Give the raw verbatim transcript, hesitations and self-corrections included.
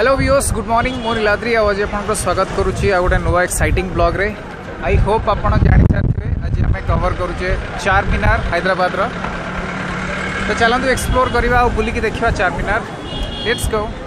Hello viewers, good morning. मोर नीलाद्री आज आपको स्वागत करुच्ची आ गोटे नुआ एक्साइटिंग ब्लॉग रे। आई होप आपड़ जानी सारे आज आम कवर करुचे चार मीनार हैदराबाद रो। तो चलते एक्सप्लोर करवा बुलिकी देखा चार मीनार। Let's go.